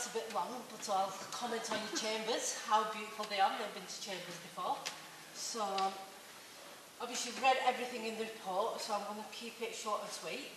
that's a bit long, but I'll comment on your chambers, how beautiful they are. I've never been to chambers before. So, obviously you've read everything in the report, so I'm going to keep it short and sweet.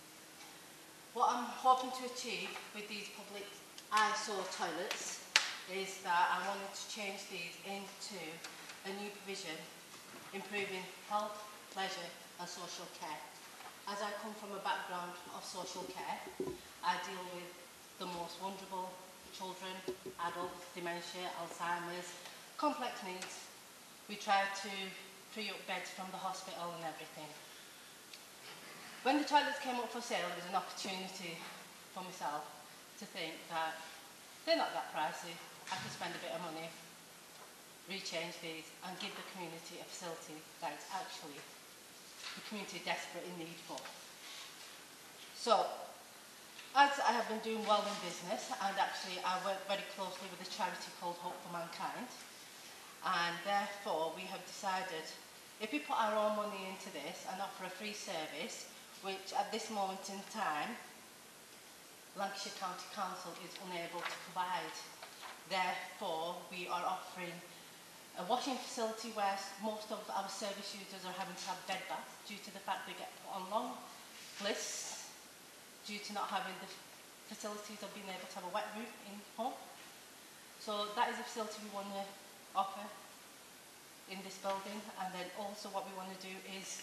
What I'm hoping to achieve with these public ISO toilets is that I wanted to change these into a new provision, improving health, leisure and social care. As I come from a background of social care, I deal with the most vulnerable children, adults, dementia, Alzheimer's, complex needs. We try to free up beds from the hospital and everything. When the toilets came up for sale, it was an opportunity for myself to think that they're not that pricey. I could spend a bit of money, rechange these and give the community a facility that is actually the community desperate in need for. So, as I have been doing well in business, and actually I work very closely with a charity called Hope for Mankind, and therefore we have decided if we put our own money into this and offer a free service, which at this moment in time Lancashire County Council is unable to provide, therefore we are offering a washing facility where most of our service users are having to have bed baths due to the fact they get put on long lists due to not having the facilities of being able to have a wet room in home. So that is a facility we want to offer in this building, and then also what we want to do is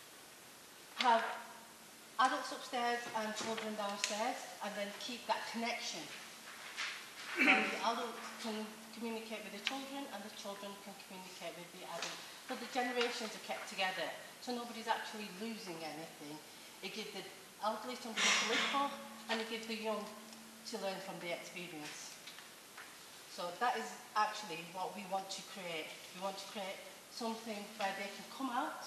have adults upstairs and children downstairs, and then keep that connection. So the adults can communicate with the children and the children can communicate with the adults. So the generations are kept together, so nobody's actually losing anything. It gives the elderly something to live for, and it gives the young to learn from the experience. So that is actually what we want to create. We want to create something where they can come out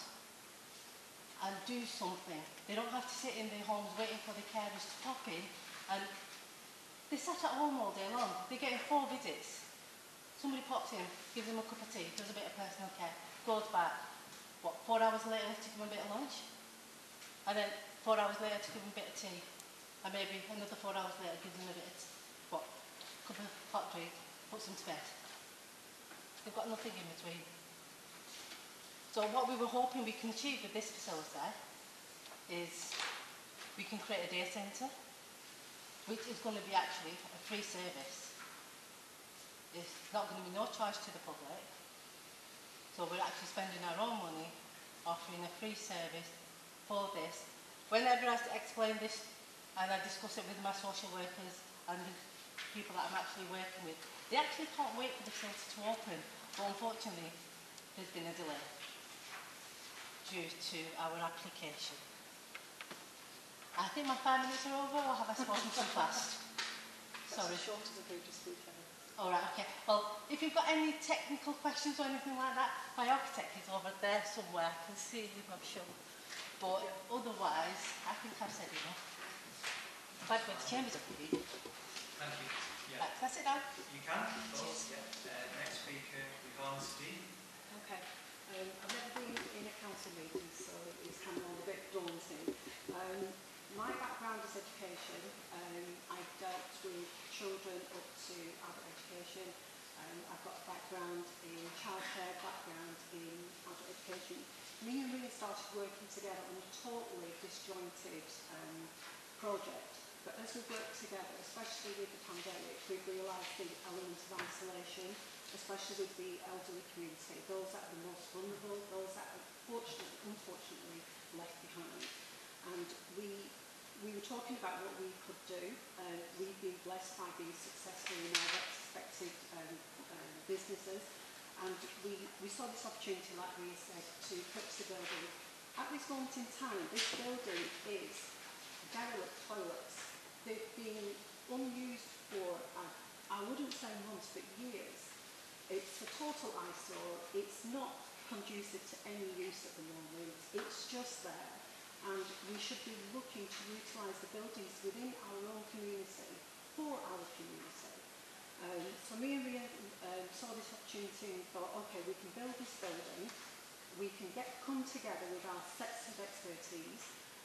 and do something. They don't have to sit in their homes waiting for the carers to pop in, and they sat at home all day long. They're getting 4 visits. Somebody pops in, gives them a cup of tea, does a bit of personal care, goes back. What, 4 hours later to give them a bit of lunch? And then 4 hours later to give them a bit of tea. And maybe another 4 hours later gives them a bit of, cup of hot drink, puts them to bed. They've got nothing in between. So what we were hoping we can achieve with this facility is we can create a day centre, which is going to be actually a free service. It's not going to be no charge to the public. So we're actually spending our own money offering a free service for this. Whenever I explain this and I discuss it with my social workers and the people that I'm actually working with, they actually can't wait for the facility to open, but unfortunately there's been a delay due to our application. I think my 5 minutes are over, or have I spoken too fast? Sorry. That's short as a previous speaker. Alright, okay. Well, if you've got any technical questions or anything like that, my architect is over there somewhere. I can see him, I'm sure. But otherwise, I think I've said enough. By the way, the chambers are pretty. Thank you. Yeah. Right, can I sit down? You can, of course. Yeah. Next speaker, Yvonne Steve. Okay. I've never been in a council meeting, so it's kind of all a bit daunting. My background is education. I've dealt with children up to adult education. I've got a background in childcare, background in adult education. Me and Ria started working together on a totally disjointed project. But as we've worked together, especially with the pandemic, we've realised the element of isolation, especially with the elderly community, those that are the most vulnerable, those that are unfortunately left behind. And we were talking about what we could do. We've been blessed by being successful in our respective businesses, and we saw this opportunity, like we said, to purchase the building. At this moment in time, this building is derelict toilets. They've been unused for, I wouldn't say months, but years. It's a total eyesore. It's not conducive to any use at the moment. It's just there. And we should be looking to utilise the buildings within our own community for our community. So me and Ria saw this opportunity and thought, okay, we can build this building, we can come together with our sets of expertise,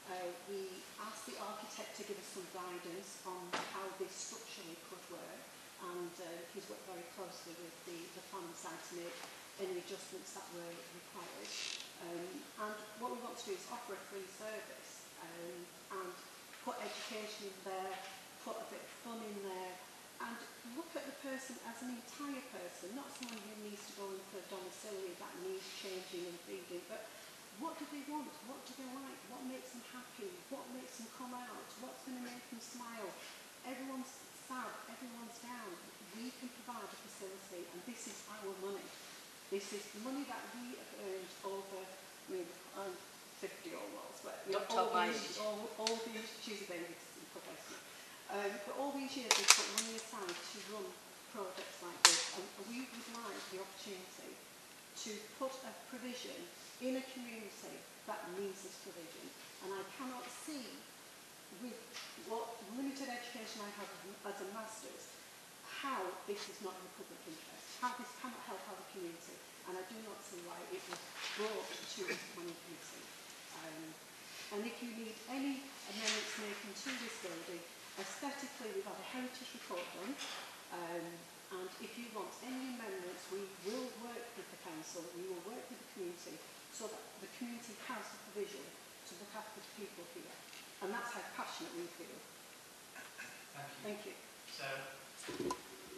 We asked the architect to give us some guidance on how this structurally could work, and he's worked very closely with the planning side to make any adjustments that were required. And what we want to do is offer a free service and put education in there, put a bit of fun in there, and look at the person as an entire person, not someone who needs to go into a domiciliary that needs changing and feeding, but what do they want? What do they like? What makes them happy? What makes them come out? What's going to make them smile? Everyone's sad, everyone's down. We can provide a facility, and this is our money. This is money that we have earned over, I mean, I'm 50 almost, but you know, all these, she's a baby, but all these years we've put money aside to run projects like this, and we would like the opportunity to put a provision in a community that needs this provision. And I cannot see, with what limited education I have as a master's, how this is not in the public interest, how this cannot help our community, and I do not see why it was brought to this planning committee. And if you need any amendments making to this building, aesthetically we've had a heritage report done, and if you want any amendments, we will work with the council, we will work with the community, so that the community has the provision to look after the people here. And that's how passionate we feel. Thank you. Thank you. So,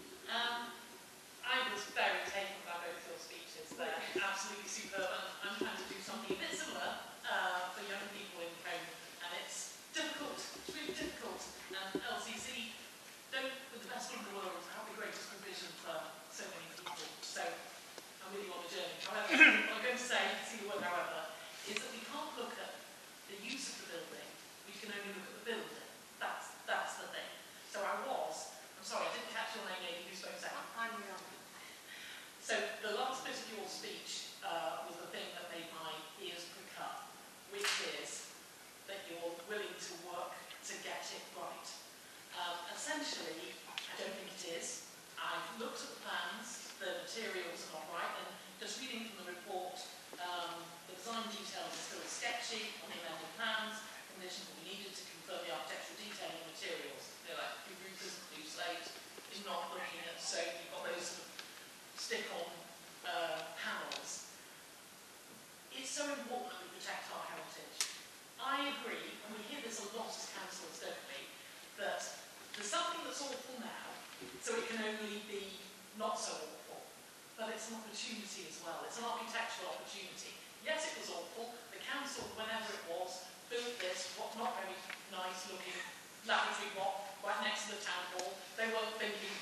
I was very taken by both your speeches. They're absolutely superb, and I'm trying to do something a bit similar for young people in Cone, and it's difficult, it's really difficult, and LCC don't, with the best will in the world, have the greatest provision for so many people, so I'm really on a journey. However, what I'm going to say, see the word however, is that we can't look at the use of the building, we can only look at the building. That's the thing. So I'm sorry, I didn't catch your name, lady, who spoke second. I'm Rihanna. So the last bit of your speech was the thing that made my ears prick up, which is that you're willing to work to get it right. Essentially, I don't think it is. I've looked at the plans, the materials are not right, and just reading from the report, the design details are still sketchy on the amended plans, conditions will be needed to confirm the architectural detailing materials. They're like blue roofers, blue slate, is not looking at, so you've got those sort of stick-on panels. It's so important that we protect our heritage. I agree, and we hear this a lot as councillors, don't we, that there's something that's awful now, so it can only be not so awful. But it's an opportunity as well. It's an architectural opportunity. Yes, it was awful. The council, whenever it was, built this, what not very nice looking lavatory block right next to the town hall. They weren't thinking.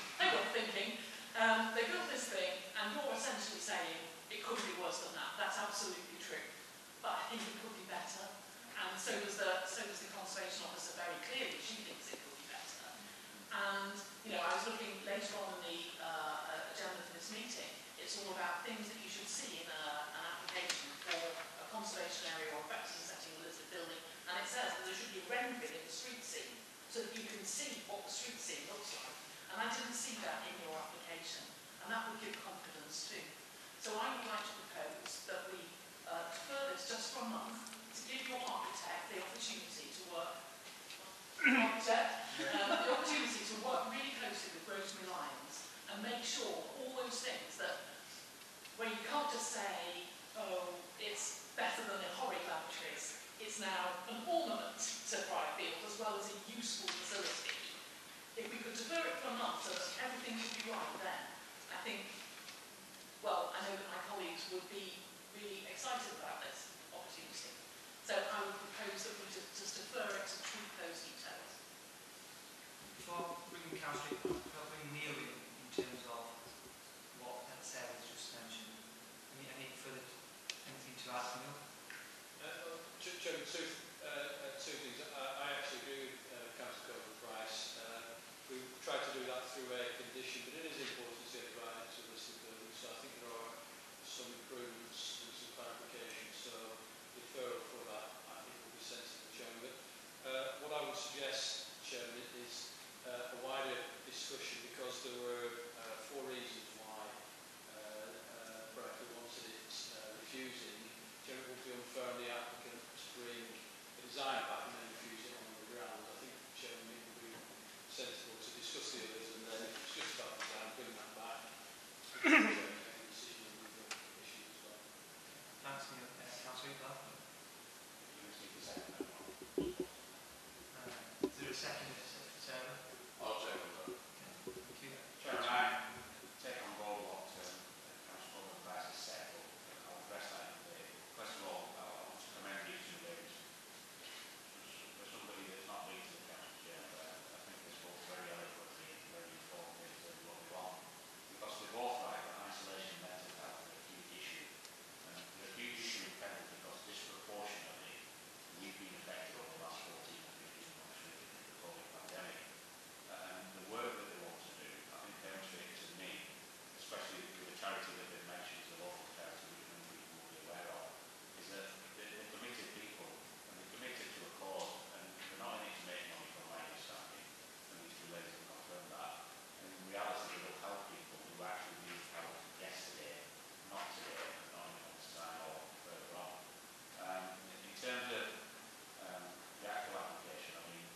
They built this thing, and you're essentially saying it couldn't be worse than that. That's absolutely true. But I think it could be better. And so does the conservation officer very clearly. She thinks it could be better. And you know, I was looking later on in the agenda for this meeting. It's all about things that you should see in an application for a conservation area or a practice setting a listed building. And it says that there should be a rendering of the street scene so that you can see what the street scene looks like. And I didn't see that in your application. And that would give confidence too. So I would like to propose that we defer this just for a month to give your architect the opportunity to work the opportunity to work really closely with Rosemary Lyons and make sure all those things that, where you can't just say, oh, it's better than the horrid lavatories, it's now an ornament to Briarfield as well as a useful facility. If we could defer it for a month so that everything would be right then, I think, well, I know that my colleagues would Councillor Blanford. Is there a second, Mr. Chairman? I'll second that. Okay, thank you. Chairman, I take on board what Councillor Price has said, but I'll address that in the first of all, I want to commend these two ladies. For somebody that's not been to the council chamber, I think they spoke very eloquently and very informally in terms of what they want. Because they're both right that isolation and mental health are a huge issue. And they're a huge issue in Pendle because disproportionately we've been affected over the last 14 or 15 months with the COVID pandemic. And the work that they want to do, I think demonstrated to me, especially with the charity that they've mentioned, the local charity which many people will be aware of, is that they're committed people and they're committed to a cause and they're not in it to make money from my understanding, and these two ladies have confirmed that. And in reality they will help people who actually need help yesterday, not today, and not in a month's time or further on. In terms of the actual application, I mean,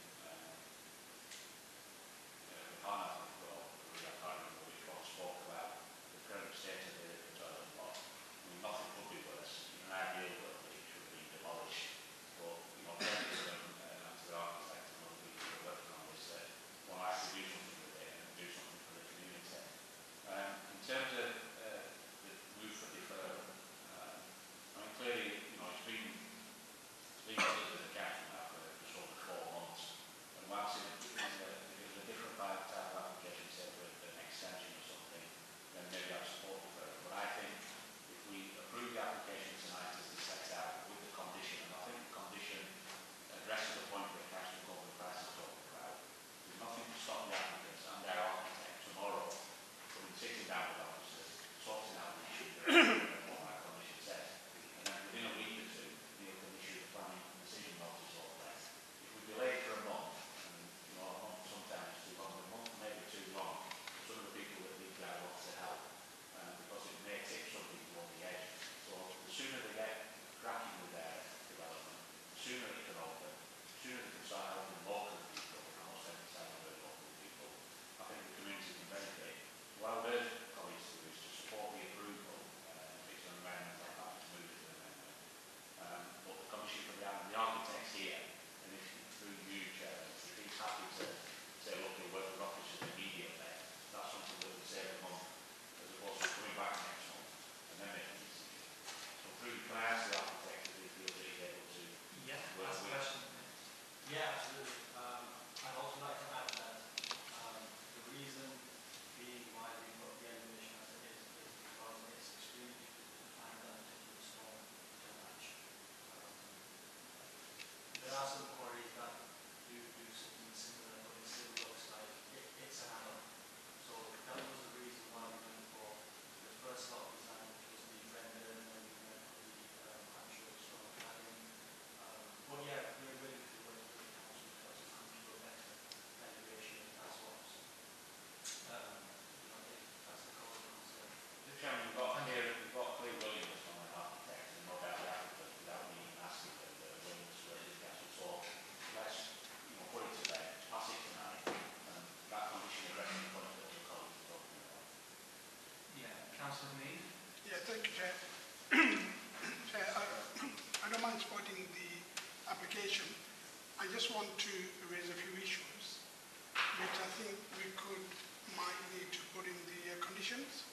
I can't remember which one spoke about the current state of the toilet block. I mean, nothing could be worse. In an ideal world, it should be demolished. But, you know, journalism and to the architect and other people who are working on this want to actually do something with it and do something for the community. In terms of the move for deferral, I mean, clearly, you know, it's been delivered to the council now for just over 4 months. And whilst it was a different type of application, say for an extension or something, then maybe I'd support deferral. But I think if we approve the application tonight as it sets out with the condition, and I think the condition addresses the point that Councillor Corbyn Price has talked about, there's nothing to stop the applicants and their architect tomorrow from sitting down with officers, sorting out the issue and what that condition says. And then within a week or two, Neil can issue the planning decision notice or less. If we delay for a month, and you know, a month sometimes is too long, a month maybe too long, some of the people that need that want to help, because it may tip some people on the edge. So the sooner they get cracking with their development, the sooner it can open, the sooner they can start helping local people, and I'm not saying it's helping the local people, I think the community can benefit. Well, there's colleagues to do is to support the approval, if it's an amendment, I'm happy to move it to an amendment. But the commission for the architects here, and if through you, Chairman, if he's happy to say, look, we'll work with officers immediately, that's something that would save a month, as opposed to coming back next month and then making a decision. So through, can I ask the architect if he feels that he's able to work That's the with? question. Yeah, absolutely. I'd also like to add that the reason being why we put the animation as it is because it's extremely difficult to find that particular stone to match. There are some quarries that do something similar, but it still looks like it's an hammer. So that was the reason why we went for the first lot of design, which was the render, and then we went for the actual stone cladding. But yeah, we're willing to work with the council because it could give a better valuation as well. So, you know, that's the core concern. Chairman, we've got Clay Williams on the architect, and no doubt the applicant, without me even asking them, Williams to raise the council. So let's, you know, put it to bed, pass it tonight, and that condition addressing the point that your colleagues are talking about. Yeah, Councillor Mead. Yeah, thank you, Chair. Chair, I don't mind supporting the application. I just want to raise a few issues which I think we might need to put in the conditions.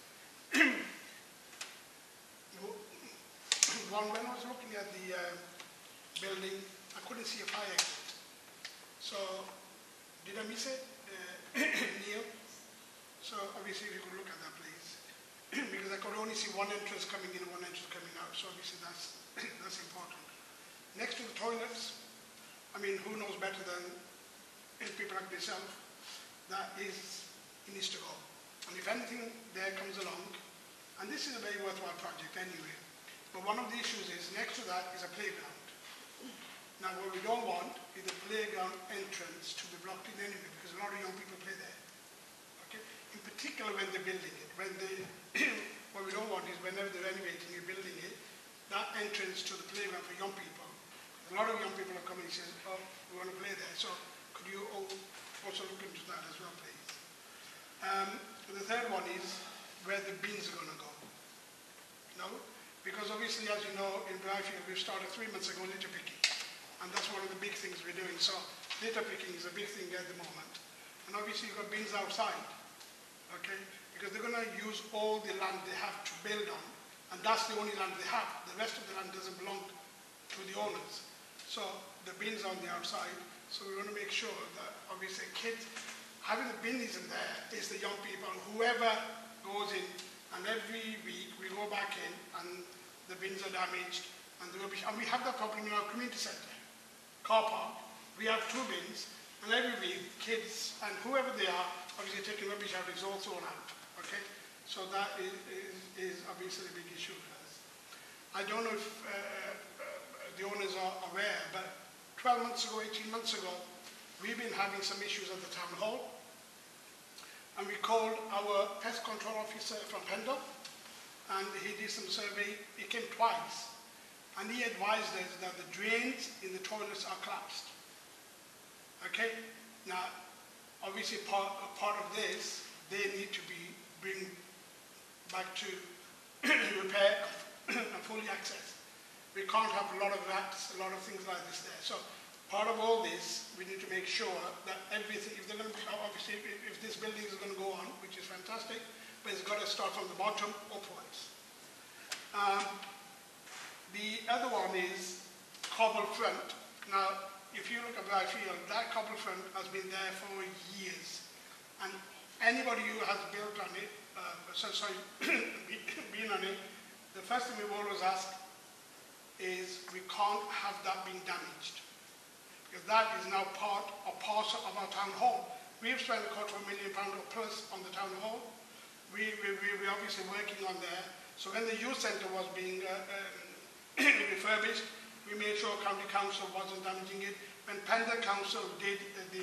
One, when I was looking at the building, I couldn't see a fire exit. So, did I miss it, Neil? So, obviously, if you could look at that, please. Because I could only see one entrance coming in, one entrance coming out. So, obviously, that's important. Next to the toilets, I mean, who knows better than people like myself, that it needs to go. And if anything there comes along, and this is a very worthwhile project anyway, but one of the issues is, next to that is a playground. Now, what we don't want is the playground entrance to be blocked in anyway, because a lot of young people play there. Okay? In particular, when they're building it. What we don't want is, whenever they're renovating a building it, that entrance to the playground for young people. A lot of young people are coming and saying, oh, we want to play there. So, could you also look into that as well, please? The third one is where the bins are going to go. Now, Because obviously, as you know, in Blyfield, we've started 3 months ago litter picking. And that's one of the big things we're doing. So litter picking is a big thing at the moment. And obviously, you've got bins outside, okay? Because they're going to use all the land they have to build on. And that's the only land they have. The rest of the land doesn't belong to the owners. So the bins are on the outside. So we want to make sure that obviously kids, having the bins in there is the young people, whoever goes in, and every week we go back in and the bins are damaged and the rubbish. And we have that problem in our community centre, car park. We have 2 bins and every week kids and whoever they are obviously taking rubbish out is all thrown out. Okay? So that is obviously a big issue for us. I don't know if the owners are aware, but 12 months ago, 18 months ago, we've been having some issues at the town hall. And we called our pest control officer from Pendle, and he did some survey. He came twice, and he advised us that the drains in the toilets are collapsed. Okay? Now, obviously part of this, they need to be bring back to repair and fully accessed. We can't have a lot of rats, a lot of things like this there. So part of all this, we need to make sure that everything, if they're going to be, obviously, if this building is going to go on, which is fantastic, but it's got to start from the bottom upwards. The other one is cobble front. Now, if you look at Blyfield, that cobble front has been there for years. And anybody who has built on it, been on it, the first thing we've always asked is we can't have that being damaged. Because that is now part or parcel of our town hall. We've spent £250,000 or plus on the town hall. We're obviously working on there. So when the youth centre was being refurbished, we made sure County Council wasn't damaging it. When Pendle Council did the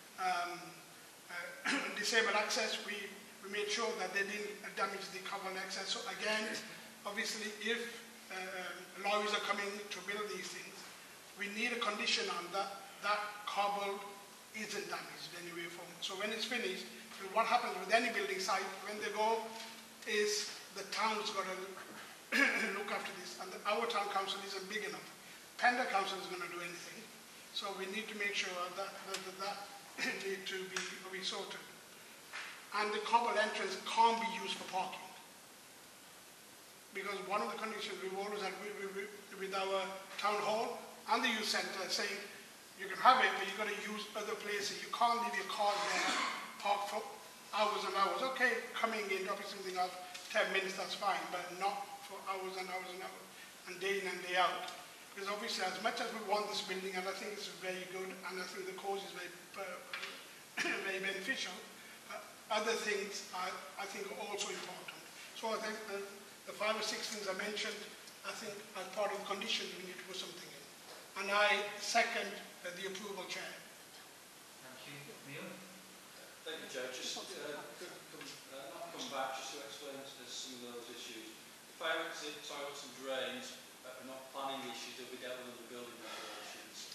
disabled access, we made sure that they didn't damage the covered access. So again, obviously, if lorries are coming to build these things, we need a condition on that cobble isn't damaged anyway. So when it's finished, what happens with any building site, when they go, is the town's got to look after this. And our town council isn't big enough. Pendle Council is going to do anything. So we need to make sure that need to be sorted. And the cobble entrance can't be used for parking. Because one of the conditions we've always had with our town hall and the youth centre saying, you can have it, but you've got to use other places. You can't leave your car there, park for hours and hours. Okay, coming in, dropping something off, 10 minutes, that's fine, but not for hours and hours and hours, and day in and day out. Because obviously, as much as we want this building, and I think it's very good, and I think the cause is very, very beneficial, but other things I think are also important. So I think the 5 or 6 things I mentioned, I think as part of the conditions, we need to put something in. And I second the approval, Chair. Thank you. Neil? Thank you, Chair. Just not come back, just to explain some of those issues. The fire exit, toilets and drains are not planning issues, they'll be dealt with under building regulations.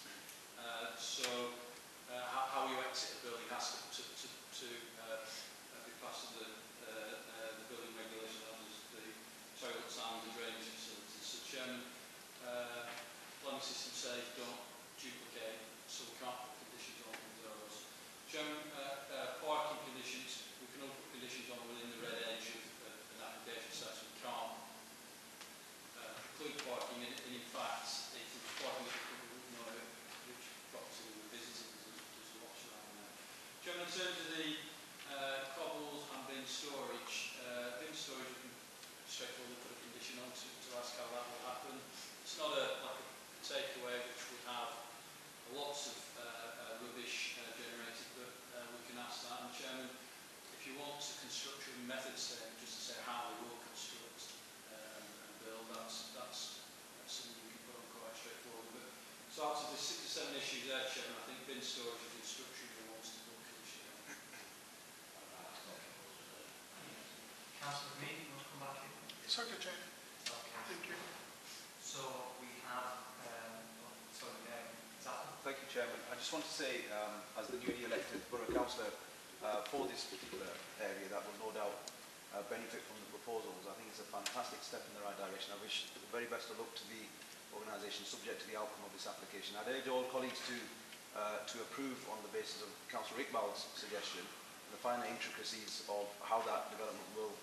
How you exit a building has to be passed under the building regulations as the toilets and the drainage facilities. So, Chairman, planning system says don't duplicate, so we can't put conditions on with those. Chairman, parking conditions, we can all put conditions on within the red edge of an application set, so we can't preclude parking, and in fact, it's parking that we wouldn't know which property we were visiting, there's lots around there. Chairman, in terms of the cobbles and bin storage, we can straightforwardly put a condition on to ask how that will happen. It's not like a takeaway which would have lots of rubbish generated, but we can ask that. And Chairman, if you want a construction method statement, just to say how we will construct and build, that's something we can put on quite straightforward. But so out of the 6 or 7 issues there, Chairman, I think bin storage and construction we want to put condition on. Councillor Mead, you want to come back in? It's okay, Chair. Okay. Thank you. So we have, Thank you, Chairman. I just want to say, as the newly elected Borough Councillor for this particular area, that will no doubt benefit from the proposals. I think it's a fantastic step in the right direction. I wish the very best of luck to the organisation, subject to the outcome of this application. I'd urge all colleagues to approve on the basis of Councillor Iqbal's suggestion. The finer intricacies of how that development will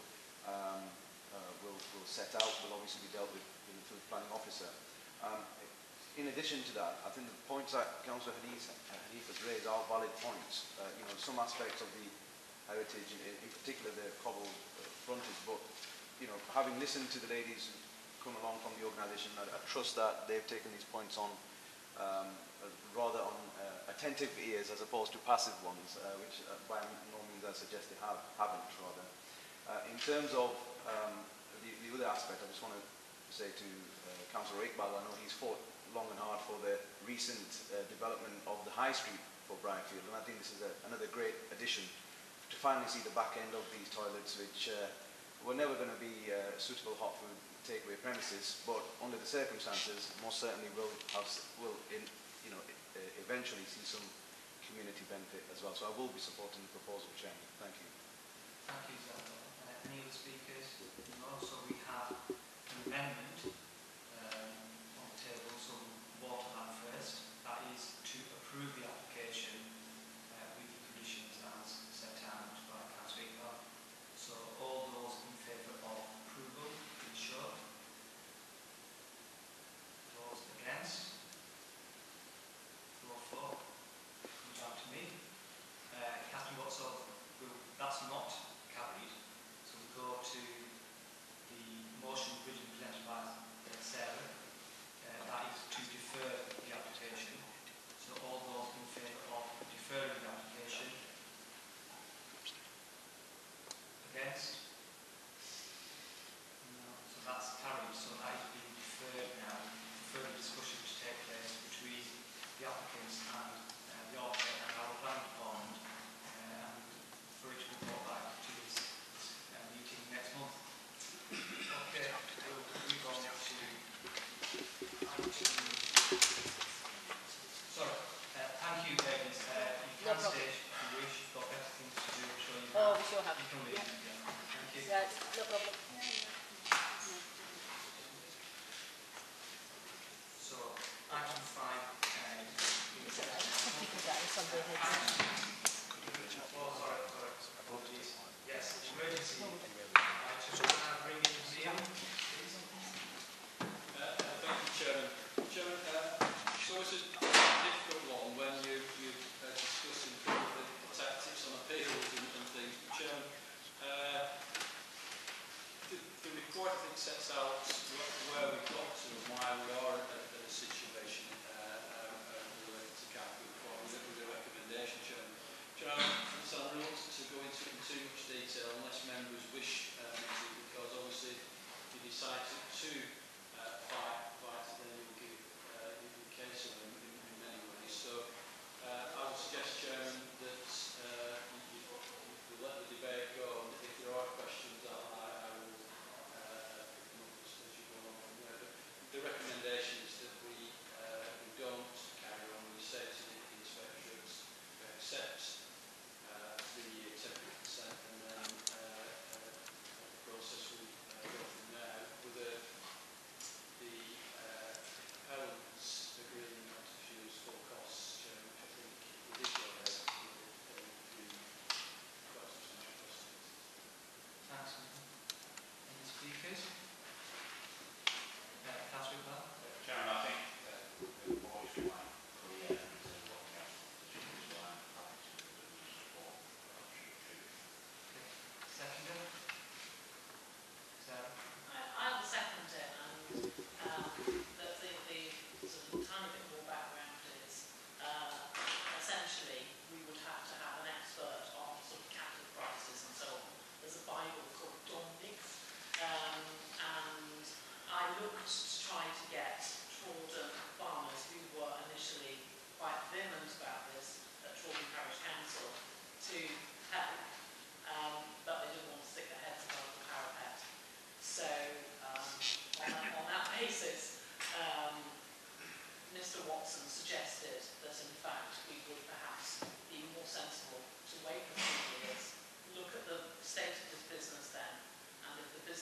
set out will obviously be dealt with through the planning officer. In addition to that, I think the points that Councillor Hadith has raised are valid points. Some aspects of the heritage, in particular the cobbled frontage, but having listened to the ladies who come along from the organisation, I trust that they've taken these points on rather on attentive ears as opposed to passive ones, which by no means I suggest they haven't rather. In terms of the other aspect, I just want to say to Councillor Iqbal, I know he's fought long and hard for the recent development of the High Street for Briarfield, and I think this is another great addition to finally see the back end of these toilets, which were never going to be suitable hot food takeaway premises, but under the circumstances, most certainly will eventually see some community benefit as well. So I will be supporting the proposal, Chairman. Thank you. Thank you, sir. Any other speakers? No. So we have an amendment on the table, so we'll vote on that first. That is to approve the application with the conditions as set out by Councillor Iqbal. So all those in favour of approval, please show. Those against? Floor 4. Comes down to me. Catherine Watson, that's not carried. So we go to the motion originally presented by Sarah. That is to defer the application. So all those in favour of deferring the application? Against? No. So that's carried. So that is being deferred now for further discussion to take place between the applicants and the architect and our planning department, and for it to be brought back to this meeting next month. Okay, we'll move on to item. Sorry, thank you, ladies. You can stay if you wish. You've got better things to do. I'm sure you have. Oh, we sure have. You can leave. Yeah. Thank you. Yeah, no problem. So, item 5. Oh, sorry. Apologies. Yes, emergency. Item. Can I bring in Neil, please? Thank you, Chairman. So it's a difficult one when you're discussing the tactics on appeals and things. Chairman, the report, I think, sets out where we've got to and why we are at a situation related to capital with a recommendation, Chairman. So I'm reluctant to go into it in too much detail unless members wish me to, because obviously if you decide to fight it, then you will give your case on in many ways. So I would suggest, Chairman, that you let the debate go, and if there are questions, I will pick them up as you go along from there. But the recommendation is that we don't carry on. We say to the inspectors, we accept the temporary consent, and then the process will go from there with the appellants agreeing not to use full costs, which I think we did go ahead with quite substantial costs. Thanks. Any speakers? Councillor Iqbal? Chairman, I think the voice line clear in terms of what the actual position is, so I'm happy to support option 2. Seconder? Sarah? I will second it, and the sort of tiny bit more background is essentially we would have to have an expert on sort of capital prices and so on. There's a Bible called Dominic, and I looked to try to get Trawden farmers who were initially quite vehement about this at Trawden Parish Council to help, but they didn't want to stick their heads above the parapet. So on that basis, Mr. Watson suggested that in fact we would perhaps be more sensible to wait for 2 years, look at the state of this business then, and if the business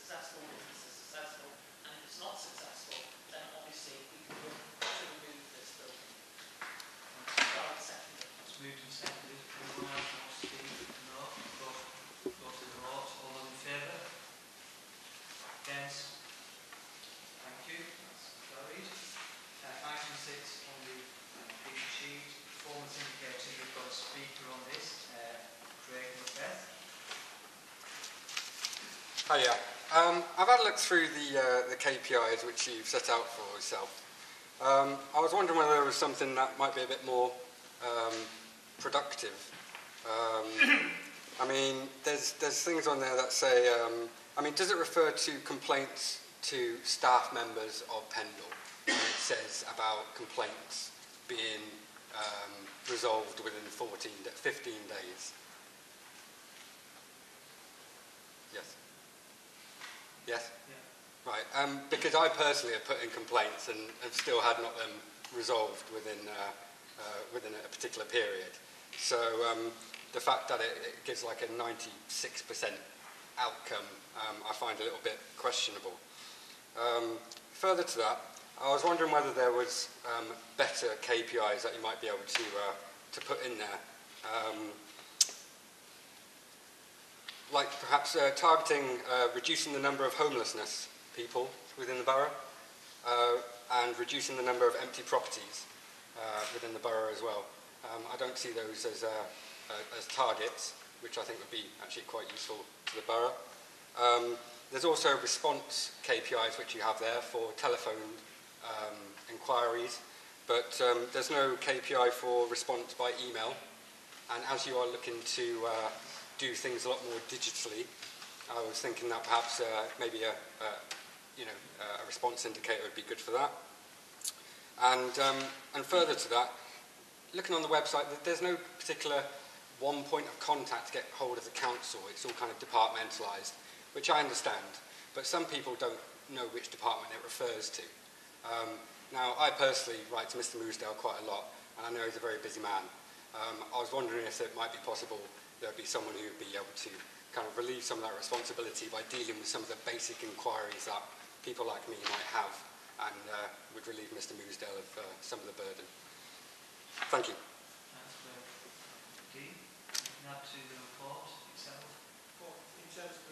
successful, business is successful, and if it's not successful, then obviously we can look to remove this building. So I would second it. It's moved and seconded. Anyone else wants to speak? No. Go to the vote. All those in favour? Against? Thank you. That's carried. Item 6 on the big sheet. Performance indicator. We've got a speaker on this. Craig Macbeth. Hiya. I've had a look through the KPIs which you've set out for yourself. I was wondering whether there was something that might be a bit more productive. I mean, there's things on there that say, I mean, does it refer to complaints to staff members of Pendle? And it says about complaints being resolved within 15 days. Yes? Yes? Yeah. Right, because I personally have put in complaints and have still had not them resolved within a particular period. So the fact that it gives like a 96% outcome, I find a little bit questionable. Further to that, I was wondering whether there was better KPIs that you might be able to put in there. Like perhaps targeting reducing the number of homelessness people within the borough and reducing the number of empty properties within the borough as well. I don't see those as targets, which I think would be actually quite useful to the borough. There's also response KPIs which you have there for telephone inquiries, but there's no KPI for response by email. And as you are looking to do things a lot more digitally, I was thinking that perhaps maybe a response indicator would be good for that. And further to that, looking on the website, there's no particular one point of contact to get hold of the council. It's all kind of departmentalised, which I understand, but some people don't know which department it refers to. Now, I personally write to Mr. Moosdale quite a lot, and I know he's a very busy man. I was wondering if it might be possible there'd be someone who would be able to kind of relieve some of that responsibility by dealing with some of the basic inquiries that people like me might have, and would relieve Mr. Moosdale of some of the burden. Thank you. Thanks, Craig. Dean, looking up to the report itself. Well, in terms of